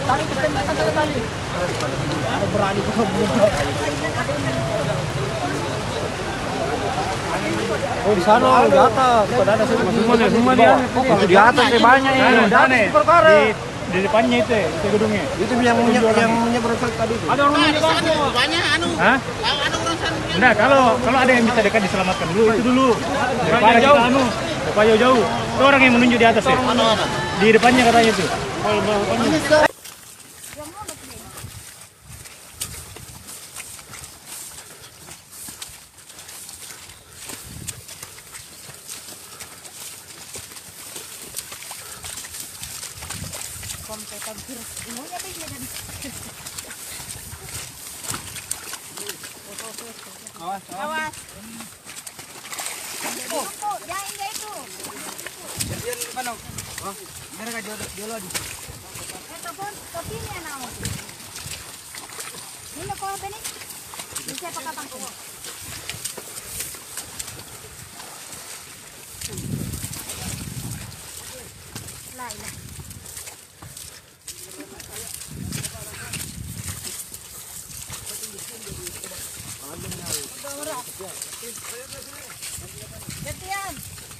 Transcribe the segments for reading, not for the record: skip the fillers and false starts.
Berani ke oh di sana di atas, bukan ada semua dia. Di atas banyak ini. Di depannya itu gedungnya. Itu yang menyeberang tadi itu. Ada orang menyeberang banyak Hah? Nah, kalau ada yang bisa dekat diselamatkan dulu itu dulu. Daripada kita jauh. Itu orang yang menunjuk di atas ya. Di depannya katanya itu. Awas. Jangan itu. Jadian mana? Oh, mereka jual lagi. Tapi ini anak. Ini kau apa nih? Bisa pakai pangkul. Lah. Gantian.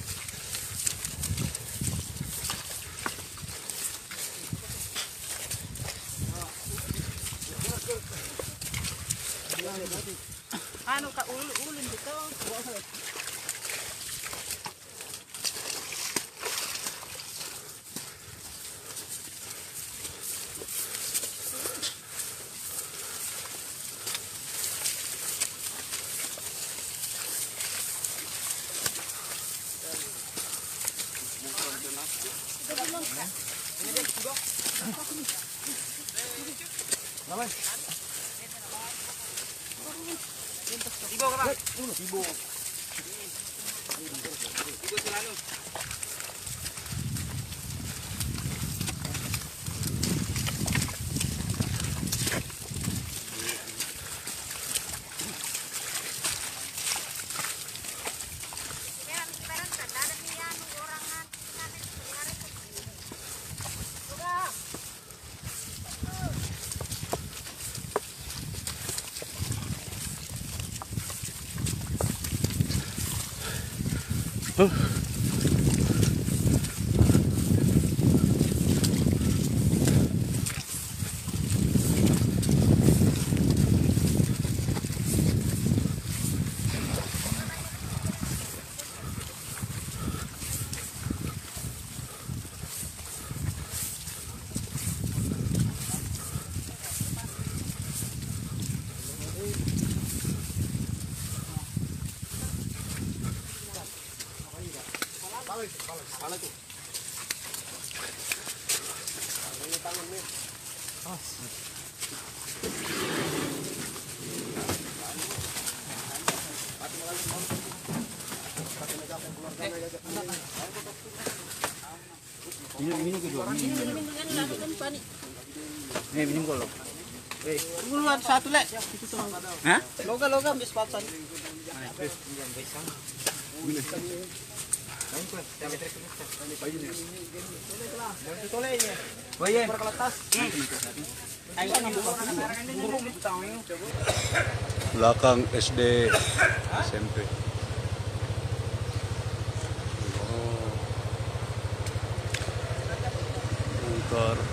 Anu ka ulun dito. Ibu selalu. Pala itu. Ini tangan nih. Ini kedua. Ini minum golo. Duluan satu lek. Hah? Logam bis patsan. Belakang SD SMP. Oh. Motor.